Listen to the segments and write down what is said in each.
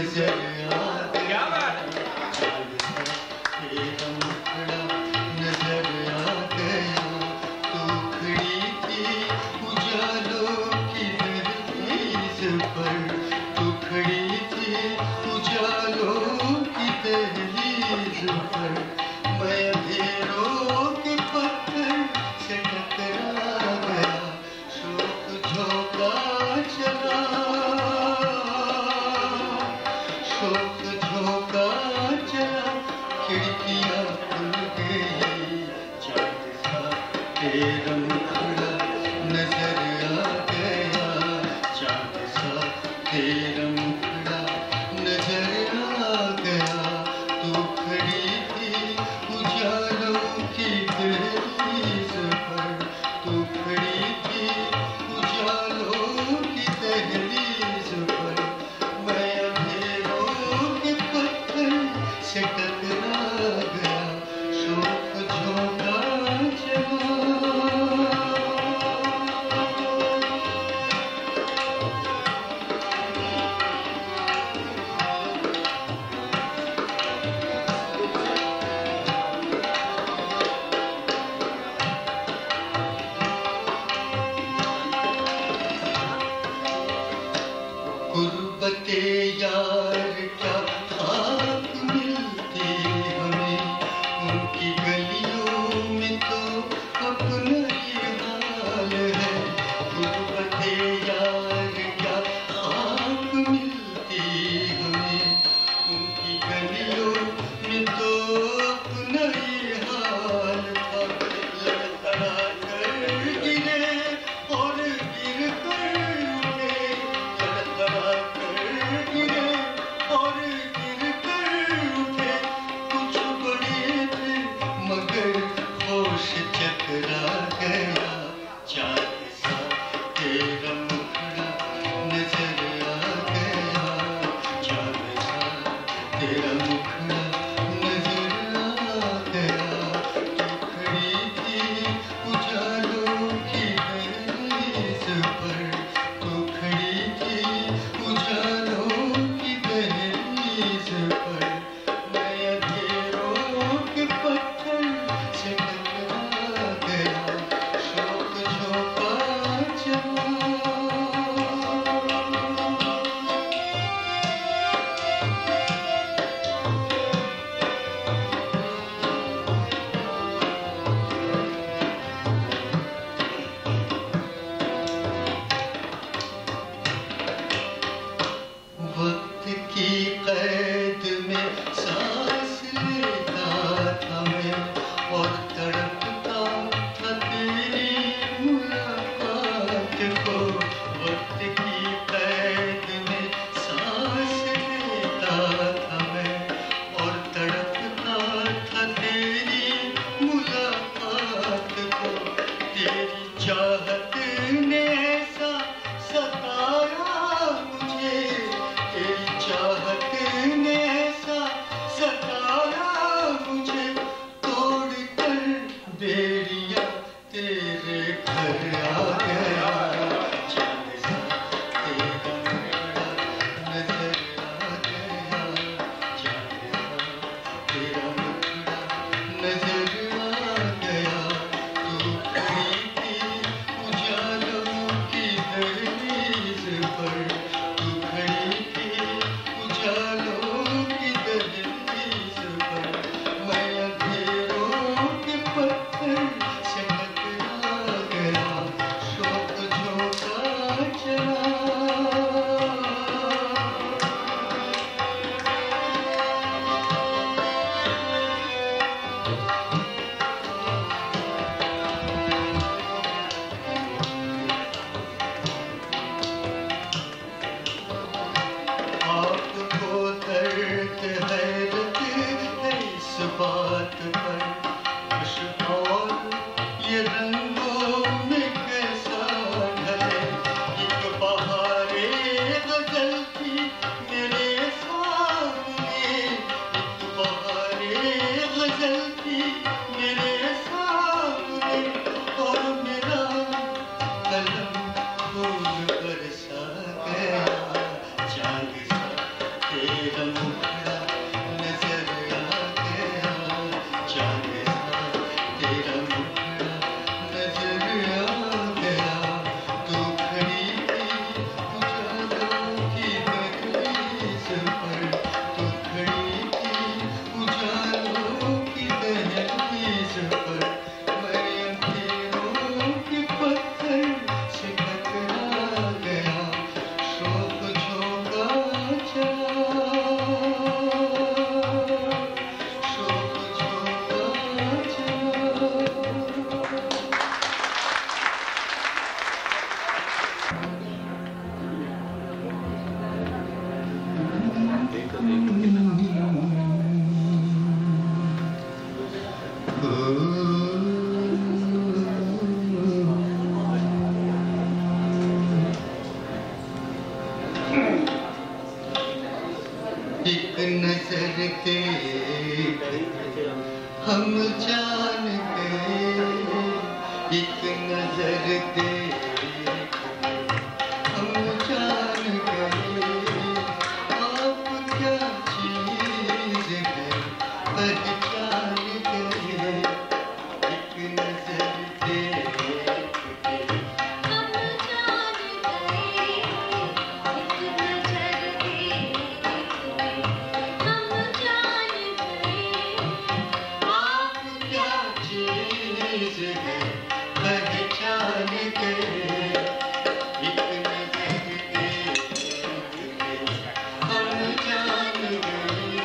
नजर आ क्या बात तेरा मुखड़ा नजर आ गया। तू खड़ी थी उजालों की दहलीज पर, तू खड़ी थी उजालों की दहलीज पर। मैं अंधेरों के पत्थर से टकरा गया, शोक झोंका चला, शोक झोंका चला, खिड़कियां खुल गई। चांद सा तेरा मुखड़ा नजर आ गया, चांद सा तेरा मुखड़ा नजर आ गया। तू खड़ी थी उजालों की दहलीज पर, तू खड़ी थी उजालों की दहलीज पर। मैं अंधेरों के पत्थर से टकरा गया, शोक झोंका चला। गुर्बते यार क्या खाक मिलती हमें, उनकी गलियों में तो अपना ये हाल है। गुर्बते यार क्या खाक मिलती हमें, उनकी गलियों में तो अपना ये हाल था। लड़खड़ा कर गिरे और गिर कर उठे, लड़खड़ा कर गिरे और गिर कर उठे। कुछ बड़े थे मगर होश चकरा गया। चांद सा तेरा मुखड़ा नजर आ गया, चांद सा तेरा मुखड़ा नजर आ गया। तू खड़ी थी उजालों की दहलीज पर, तू खड़ी थी उजालों की दहलीज पर। मैं अंधेरों के पत्थर से टकरा गया, शोक झोंका चला। वक्त की कैद में सांस लेता था मैं, और तड़पता था तेरी मुलाकात को। वक्त की कैद में सांस लेता था मैं, और तड़पता था तेरी मुलाकात को। तेरी चाहत ने ऐसा सताया मुझे, तेरी चाहत ने ऐसा सताया मुझे। तोड़ कर बेड़िया तेरे घर आ गया। चांद सा तेरा मुखड़ा नजर आ गया, चांद सा तेरा मुखड़ा नजर आ गया। तू खड़ी थी उजालों की दहलीज पर, तू खड़ी थी उजालों की दहलीज पर। मैं अंधेरों के पत्थर से टकरा गया, शोक झोंका चला। आपको दर्द हैरत है इस बात पर, खुश और ये रंगों में कैसा ढले। एक बहारे गजल थी मेरे सामने, एक बहारे गजल थी मेरे सामने, और मेरा कलम फूल बरसा गया। चांद सा तेरा हम जान गए एक नजर देख के, हम जान गए आप क्या चीज है, पहचान गए एक नजर देख के, हम जान गए एक नजर देख के, हम जान गए आप क्या चीज है, पहचान गए एक नजर देख के, हम जान गए।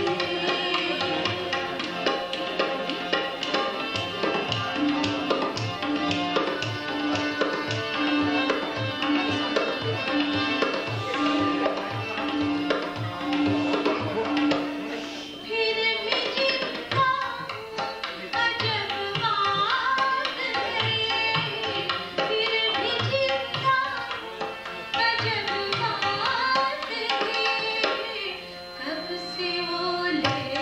फिर भी जितना अजब बात है, फिर भी जितना अजब बात है, कब से वो ले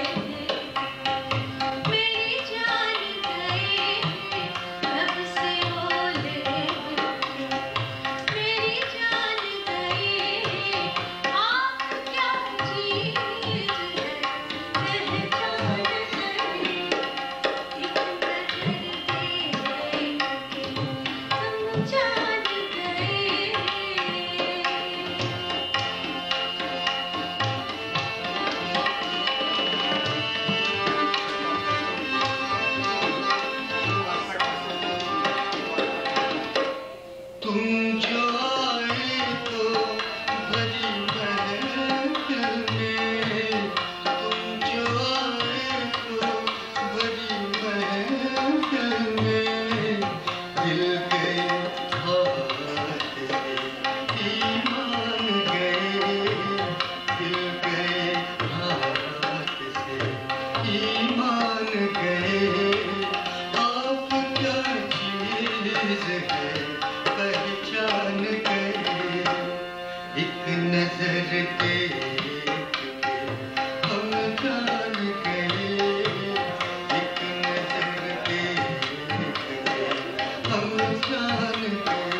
मेरी जान गए, कब से वो ले मेरी जान गए आप क्या चीज है, पहचान गए एक नजर देख के, हम जान गए। तुम जो आए तो भरी महफिल में, तुम जो आए तो भरी महफिल में, दिल गए हाथ से ईमान गए, दिल गए हाथ से ईमान गए आप क्या चीज है, पहचान गए एक नजर देख के, हम जान गए एक नजर देख के, हम जान गए।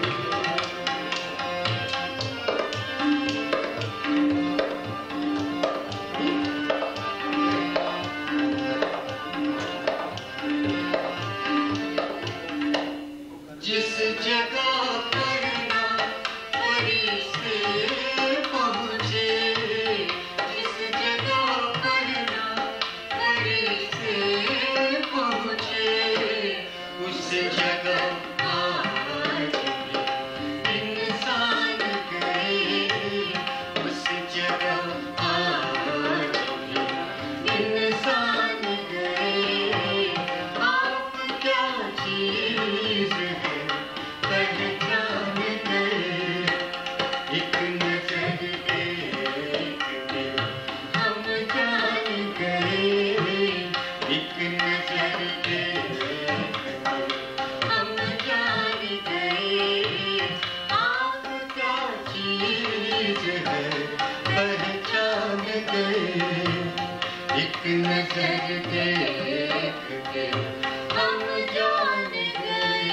जिस जगह पर ना फरिश्ते पहुँचे, जिस जगह पर ना फरिश्ते पहुँचे, उस जगह आज भी इंसान गए, उस जगह आज भी इंसान गए आप क्या चीज है, पहचान गए एक नजर देख के, हम जान गए एक नजर देख के, हम जान गए आप क्या चीज है, पहचान गए एक नजर देख के, हम जान गए।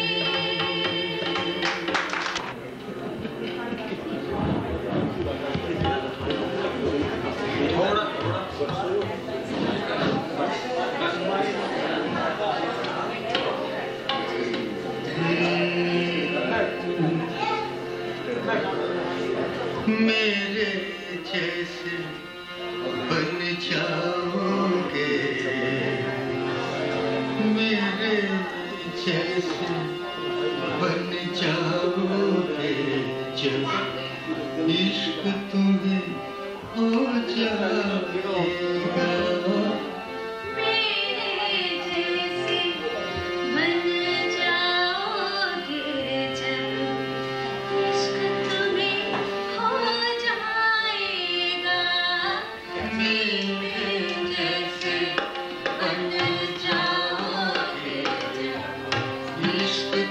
मेरे जैसे बन जाओगे, मेरे जैसे बन जाओगे जब इश्क तुम्हें हो जाएगा। मेरे जैसे बन जाओगे जब इश्क तुम्हें हो जाएगा, मेरे जैसे बन जाओगे जब इश्क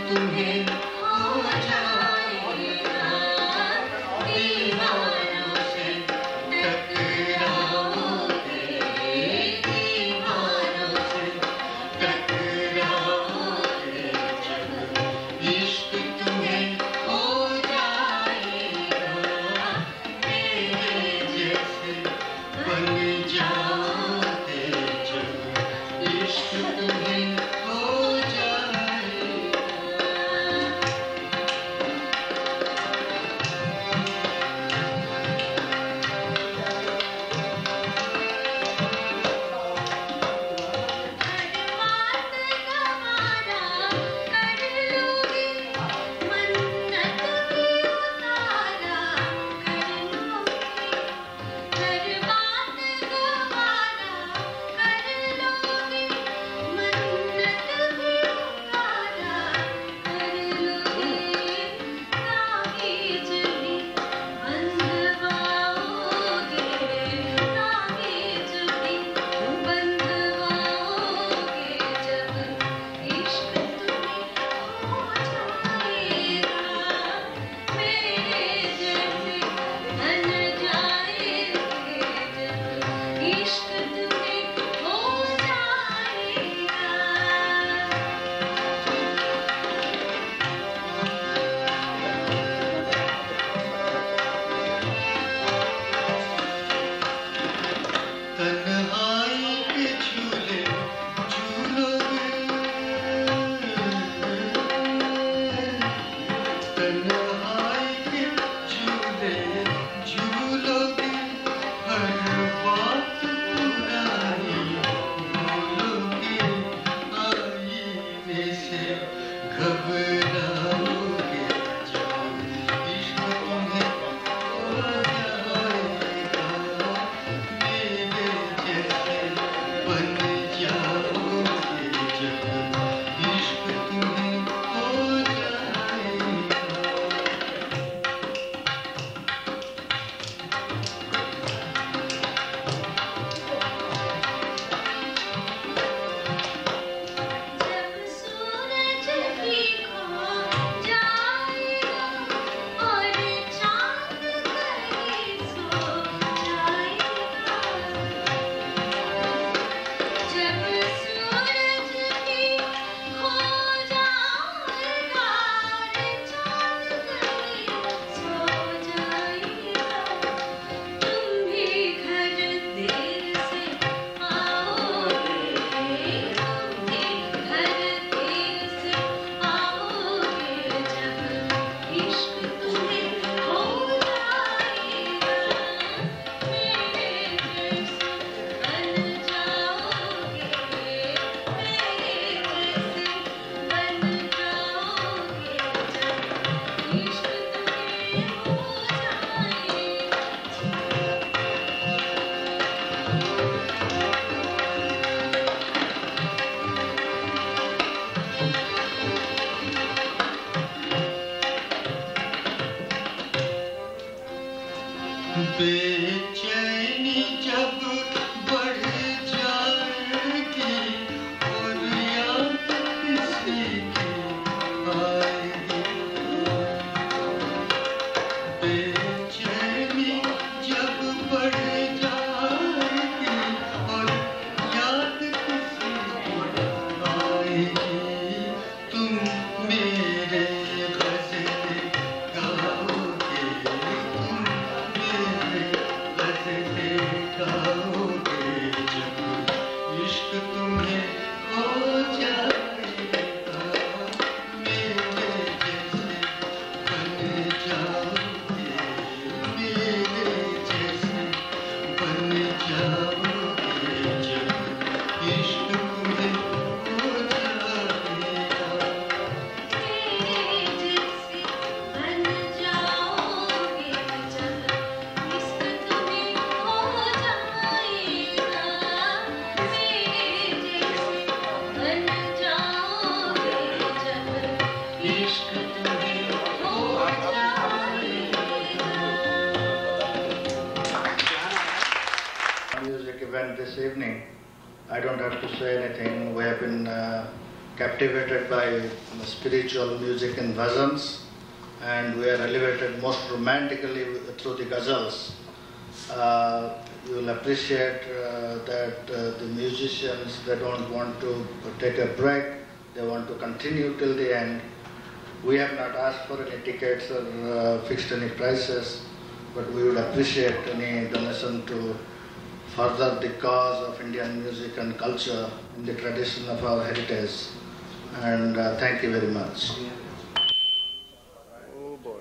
I don't have to say anything. We have been captivated by spiritual music and bhajans, and we are elevated most romantically through the ghazals. You will appreciate that the musicians, they don't want to take a break, they want to continue till the end. We have not asked for any tickets or fixed any prices, but we would appreciate any donation to further the cause of Indian music and culture in the tradition of our heritage. And thank you very much. Oh boy.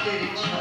तेरी छाँव